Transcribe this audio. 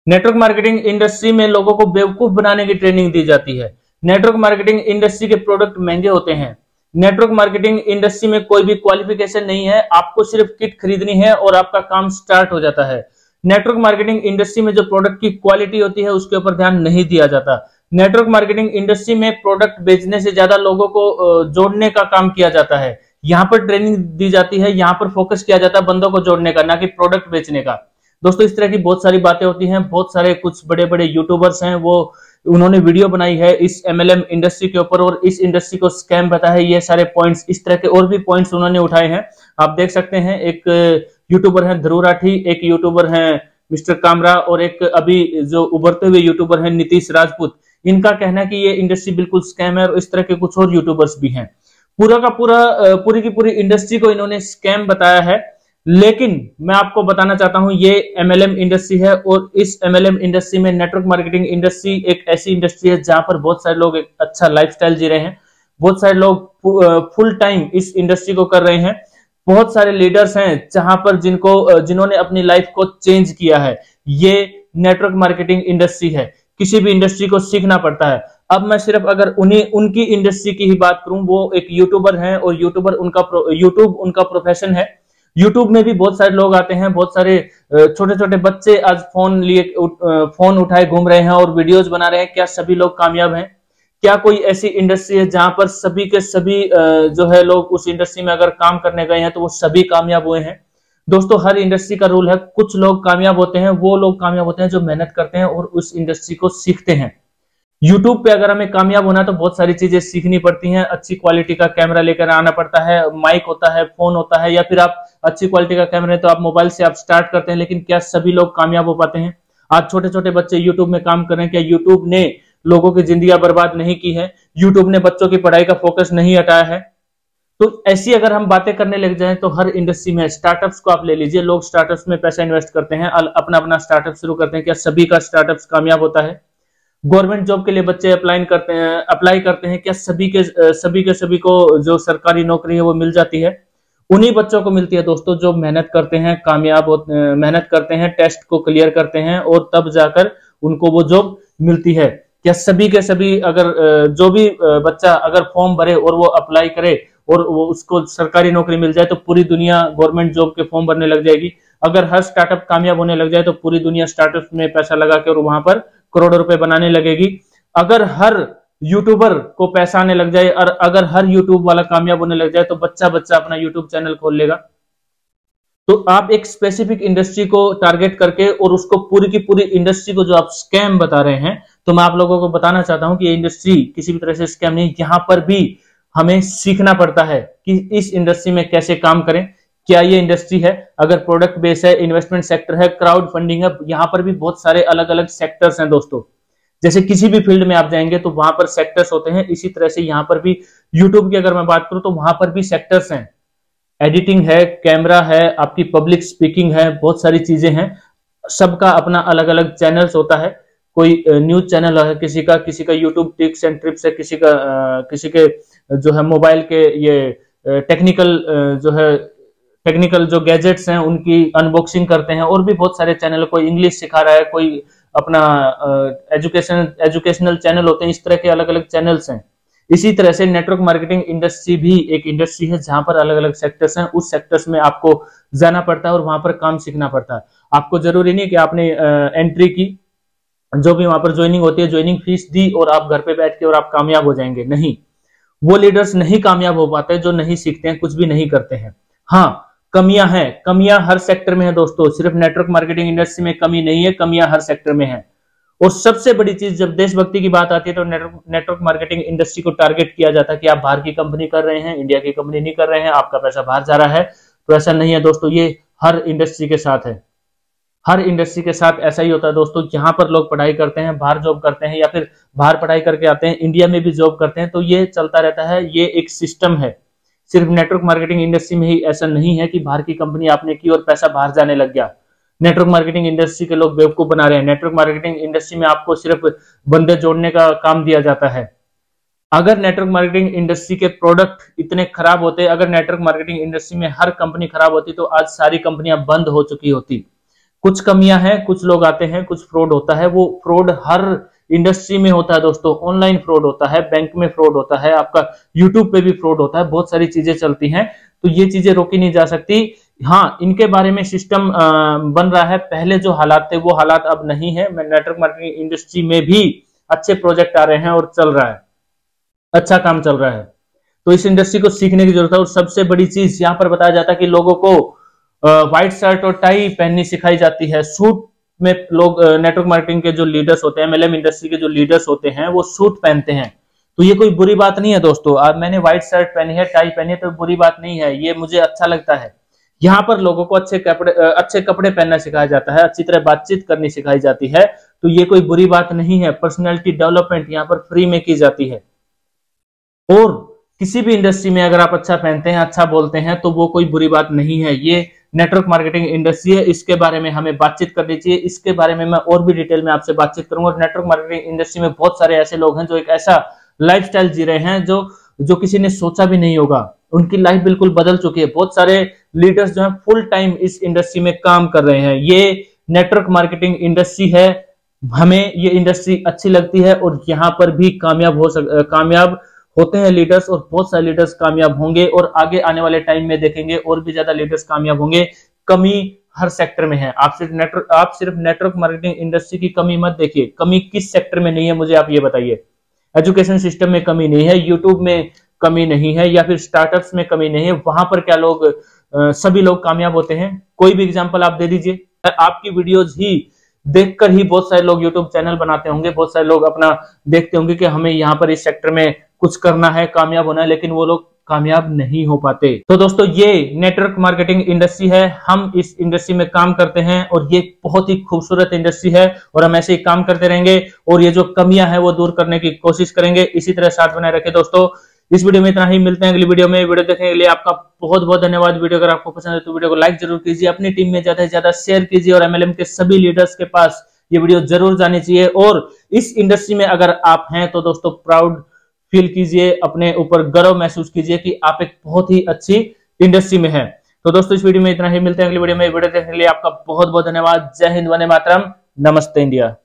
Network marketing industry में लोगों को बेवकूफ बनाने की ट्रेनिंग दी जाती है। नेटवर्क मार्केटिंग इंडस्ट्री के प्रोडक्ट महंगे होते हैं। नेटवर्क मार्केटिंग इंडस्ट्री में कोई भी क्वालिफिकेशन नहीं है, आपको सिर्फ किट खरीदनी है और आपका काम स्टार्ट हो जाता है। नेटवर्क मार्केटिंग इंडस्ट्री में जो प्रोडक्ट की क्वालिटी होती है उसके ऊपर ध्यान नहीं दिया जाता। नेटवर्क मार्केटिंग इंडस्ट्री में प्रोडक्ट बेचने से ज्यादा लोगों को जोड़ने का काम किया जाता है। यहाँ पर ट्रेनिंग दी जाती है, यहाँ पर फोकस किया जाता है बंदों को जोड़ने का, ना कि प्रोडक्ट बेचने का। दोस्तों इस तरह की बहुत सारी बातें होती हैं। बहुत सारे कुछ बड़े बड़े यूट्यूबर्स हैं, वो उन्होंने वीडियो बनाई है इस एमएलएम इंडस्ट्री के ऊपर और इस इंडस्ट्री को स्कैम बताया है। ये सारे पॉइंट्स, इस तरह के और भी पॉइंट्स उन्होंने उठाए हैं। आप देख सकते हैं, एक यूट्यूबर है ध्रुव राठी, एक यूट्यूबर है मिस्टर कामरा और एक अभी जो उभरते हुए यूट्यूबर है नीतीश राजपूत। इनका कहना है कि ये इंडस्ट्री बिल्कुल स्कैम है और इस तरह के कुछ और यूट्यूबर्स भी हैं। पूरा का पूरा पूरी की पूरी इंडस्ट्री को इन्होंने स्कैम बताया है। लेकिन मैं आपको बताना चाहता हूं ये एमएलएम इंडस्ट्री है और इस एमएलएम इंडस्ट्री में नेटवर्क मार्केटिंग इंडस्ट्री एक ऐसी इंडस्ट्री है जहां पर बहुत सारे लोग एक अच्छा लाइफस्टाइल जी रहे हैं। बहुत सारे लोग फुल टाइम इस इंडस्ट्री को कर रहे हैं। बहुत सारे लीडर्स हैं जहां पर जिन्होंने अपनी लाइफ को चेंज किया है। ये नेटवर्क मार्केटिंग इंडस्ट्री है, किसी भी इंडस्ट्री को सीखना पड़ता है। अब मैं सिर्फ अगर उनकी इंडस्ट्री की ही बात करूं, वो एक यूट्यूबर है और यूट्यूब उनका प्रोफेशन है। यूट्यूब में भी बहुत सारे लोग आते हैं, बहुत सारे छोटे छोटे बच्चे आज फोन उठाए घूम रहे हैं और वीडियोस बना रहे हैं। क्या सभी लोग कामयाब हैं? क्या कोई ऐसी इंडस्ट्री है जहां पर सभी के सभी जो है लोग उस इंडस्ट्री में अगर काम करने गए हैं तो वो सभी कामयाब हुए हैं? दोस्तों हर इंडस्ट्री का रूल है, कुछ लोग कामयाब होते हैं, वो लोग कामयाब होते हैं जो मेहनत करते हैं और उस इंडस्ट्री को सीखते हैं। यूट्यूब पे अगर हमें कामयाब होना है तो बहुत सारी चीजें सीखनी पड़ती हैं। अच्छी क्वालिटी का कैमरा लेकर आना पड़ता है, माइक होता है, फोन होता है, या फिर आप अच्छी क्वालिटी का कैमरा है तो आप मोबाइल से आप स्टार्ट करते हैं। लेकिन क्या सभी लोग कामयाब हो पाते हैं? आज छोटे छोटे बच्चे यूट्यूब में काम कर रहे हैं। क्या यूट्यूब ने लोगों की जिंदगी बर्बाद नहीं की है? यूट्यूब ने बच्चों की पढ़ाई का फोकस नहीं हटाया है? तो ऐसी अगर हम बातें करने लग जाएं तो हर इंडस्ट्री में, स्टार्टअप्स को आप ले लीजिए, लोग स्टार्टअप्स में पैसा इन्वेस्ट करते हैं, अपना अपना स्टार्टअप शुरू करते हैं। क्या सभी का स्टार्टअप्स कामयाब होता है? गवर्नमेंट जॉब के लिए बच्चे अप्लाई करते हैं, क्या सभी को जो सरकारी नौकरी है वो मिल जाती है? उन्हीं बच्चों को मिलती है दोस्तों जो मेहनत करते हैं, मेहनत करते हैं, टेस्ट को क्लियर करते हैं और तब जाकर उनको वो जॉब मिलती है। क्या सभी के सभी अगर जो भी बच्चा अगर फॉर्म भरे और वो अप्लाई करे और वो उसको सरकारी नौकरी मिल जाए तो पूरी दुनिया गवर्नमेंट जॉब के फॉर्म भरने लग जाएगी? अगर हर स्टार्टअप कामयाब होने लग जाए तो पूरी दुनिया स्टार्टअप में पैसा लगा के और वहां पर करोड़ों रुपए बनाने लगेगी? अगर हर यूट्यूबर को पैसा आने लग जाए और अगर हर यूट्यूब वाला कामयाब होने लग जाए तो बच्चा बच्चा अपना यूट्यूब चैनल खोल लेगा। तो आप एक स्पेसिफिक इंडस्ट्री को टारगेट करके और उसको पूरी की पूरी इंडस्ट्री को जो आप स्कैम बता रहे हैं, तो मैं आप लोगों को बताना चाहता हूं कि ये इंडस्ट्री किसी भी तरह से स्कैम नहीं। यहां पर भी हमें सीखना पड़ता है कि इस इंडस्ट्री में कैसे काम करें। क्या ये इंडस्ट्री है, अगर प्रोडक्ट बेस है, इन्वेस्टमेंट सेक्टर है, क्राउड फंडिंग है, यहाँ पर भी बहुत सारे अलग अलग सेक्टर्स हैं दोस्तों। जैसे किसी भी फील्ड में आप जाएंगे तो वहां पर सेक्टर्स होते हैं, इसी तरह से यहाँ पर भी यूट्यूब की अगर मैं बात करूं तो वहां पर भी सेक्टर्स हैं। एडिटिंग है, कैमरा है, आपकी पब्लिक स्पीकिंग है, बहुत सारी चीजें हैं। सबका अपना अलग अलग चैनल्स होता है। कोई न्यूज चैनल है किसी का यूट्यूब टिप्स एंड ट्रिप्स है, किसी के जो है मोबाइल के ये टेक्निकल जो गैजेट्स हैं उनकी अनबॉक्सिंग करते हैं। और भी बहुत सारे चैनल, कोई इंग्लिश सिखा रहा है, कोई अपना एजुकेशनल चैनल होते हैं। इस तरह के अलग अलग चैनल्स हैं। इसी तरह से नेटवर्क मार्केटिंग इंडस्ट्री भी एक इंडस्ट्री है जहां पर अलग अलग सेक्टर्स हैं। उस सेक्टर्स में आपको जाना पड़ता है और वहां पर काम सीखना पड़ता है। आपको जरूरी नहीं कि आपने एंट्री की, जो भी वहां पर ज्वाइनिंग होती है, ज्वाइनिंग फीस दी और आप घर पे बैठ के और आप कामयाब हो जाएंगे। नहीं, वो लीडर्स नहीं कामयाब हो पाते जो नहीं सीखते हैं, कुछ भी नहीं करते हैं। हाँ, कमियां हैं, कमियां हर सेक्टर में है दोस्तों। सिर्फ नेटवर्क मार्केटिंग इंडस्ट्री में कमी नहीं है, कमियां हर सेक्टर में है। और सबसे बड़ी चीज, जब देशभक्ति की बात आती है तो नेटवर्क मार्केटिंग इंडस्ट्री को टारगेट किया जाता है कि आप बाहर की कंपनी कर रहे हैं, इंडिया की कंपनी नहीं कर रहे हैं, आपका पैसा बाहर जा रहा है। तो ऐसा नहीं है दोस्तों, ये हर इंडस्ट्री के साथ है। हर इंडस्ट्री के साथ ऐसा ही होता है दोस्तों। जहां पर लोग पढ़ाई करते हैं, बाहर जॉब करते हैं, या फिर बाहर पढ़ाई करके आते हैं, इंडिया में भी जॉब करते हैं, तो ये चलता रहता है। ये एक सिस्टम है। सिर्फ नेटवर्क मार्केटिंग इंडस्ट्री में ही ऐसा नहीं है कि बाहर की कंपनी आपने की और पैसा बाहर जाने लग गया। नेटवर्क मार्केटिंग इंडस्ट्री के लोग बेवकूफ बना रहे हैं। नेटवर्क मार्केटिंग इंडस्ट्री में आपको सिर्फ बंदे जोड़ने का काम दिया जाता है। अगर नेटवर्क मार्केटिंग इंडस्ट्री के प्रोडक्ट इतने खराब होते, अगर नेटवर्क मार्केटिंग इंडस्ट्री में हर कंपनी खराब होती, तो आज सारी कंपनियां बंद हो चुकी होती। कुछ कमियां हैं, कुछ लोग आते हैं, कुछ फ्रॉड होता है। वो फ्रॉड हर इंडस्ट्री में होता है दोस्तों। ऑनलाइन फ्रॉड होता है, बैंक में फ्रॉड होता है, आपका यूट्यूब पे भी फ्रॉड होता है, बहुत सारी चीजें चलती हैं। तो ये चीजें रोकी नहीं जा सकती। हाँ, इनके बारे में सिस्टम बन रहा है। पहले जो हालात थे वो हालात अब नहीं है। नेटवर्क मार्केटिंग इंडस्ट्री में भी अच्छे प्रोजेक्ट आ रहे हैं और चल रहा है, अच्छा काम चल रहा है। तो इस इंडस्ट्री को सीखने की जरूरत है। और सबसे बड़ी चीज यहाँ पर बताया जाता है कि लोगों को व्हाइट शर्ट और टाई पहननी सिखाई जाती है। सूट में लोग नेटवर्क मार्केटिंग के जो लीडर्स होते हैं, एमएलएम इंडस्ट्री के जो लीडर्स होते हैं, वो सूट पहनते हैं। तो ये कोई बुरी बात नहीं है दोस्तों। अब मैंने व्हाइट शर्ट पहनी है, टाई पहनी है, तो बुरी बात नहीं है, ये मुझे अच्छा लगता है। यहाँ पर लोगों को अच्छे कपड़े पहनना सिखाया जाता है, अच्छी तरह बातचीत करनी सिखाई जाती है। तो ये कोई बुरी बात नहीं है। पर्सनैलिटी डेवलपमेंट यहाँ पर फ्री में की जाती है। और किसी भी इंडस्ट्री में अगर आप अच्छा पहनते हैं, अच्छा बोलते हैं, तो वो कोई बुरी बात नहीं है। ये नेटवर्क मार्केटिंग इंडस्ट्री है, इसके बारे में हमें बातचीत करनी चाहिए। इसके बारे में मैं और भी डिटेल में आपसे बातचीत करूंगा। और नेटवर्क मार्केटिंग इंडस्ट्री में बहुत सारे ऐसे लोग हैं जो एक ऐसा लाइफस्टाइल जी रहे हैं जो किसी ने सोचा भी नहीं होगा। उनकी लाइफ बिल्कुल बदल चुकी है। बहुत सारे लीडर्स जो है फुल टाइम इस इंडस्ट्री में काम कर रहे हैं। ये नेटवर्क मार्केटिंग इंडस्ट्री है, हमें ये इंडस्ट्री अच्छी लगती है। और यहाँ पर भी कामयाब होते हैं लीडर्स, और बहुत सारे लीडर्स कामयाब होंगे। और आगे आने वाले टाइम में देखेंगे और भी ज्यादा लीडर्स कामयाब होंगे। कमी हर सेक्टर में है। आप सिर्फ नेटवर्क मार्केटिंग इंडस्ट्री की कमी मत देखिए। कमी किस सेक्टर में नहीं है मुझे आप ये बताइए। एजुकेशन सिस्टम में कमी नहीं है, यूट्यूब में कमी नहीं है, या फिर स्टार्टअप्स में कमी नहीं है। वहां पर क्या लोग सभी लोग कामयाब होते हैं? कोई भी एग्जांपल आप दे दीजिए। आपकी वीडियोज ही देखकर ही बहुत सारे लोग यूट्यूब चैनल बनाते होंगे, बहुत सारे लोग अपना देखते होंगे कि हमें यहाँ पर इस सेक्टर में कुछ करना है, कामयाब होना है, लेकिन वो लोग कामयाब नहीं हो पाते। तो दोस्तों, ये नेटवर्क मार्केटिंग इंडस्ट्री है, हम इस इंडस्ट्री में काम करते हैं और ये बहुत ही खूबसूरत इंडस्ट्री है। और हम ऐसे ही काम करते रहेंगे और ये जो कमियां हैं वो दूर करने की कोशिश करेंगे। इसी तरह साथ बनाए रखें दोस्तों। इस वीडियो में इतना ही, मिलते हैं अगली वीडियो में। वीडियो देखने के लिए आपका बहुत बहुत धन्यवाद। वीडियो अगर आपको पसंद है तो वीडियो को लाइक जरूर कीजिए, अपनी टीम में ज्यादा से ज्यादा शेयर कीजिए, और एमएलएम के सभी लीडर्स के पास ये वीडियो जरूर जानी चाहिए। और इस इंडस्ट्री में अगर आप हैं तो दोस्तों प्राउड फील कीजिए, अपने ऊपर गर्व महसूस कीजिए कि आप एक बहुत ही अच्छी इंडस्ट्री में हैं। तो दोस्तों, इस वीडियो में इतना ही, मिलते हैं अगली वीडियो में। वीडियो देखने के लिए आपका बहुत बहुत धन्यवाद। जय हिंद, वंदे मातरम, नमस्ते इंडिया।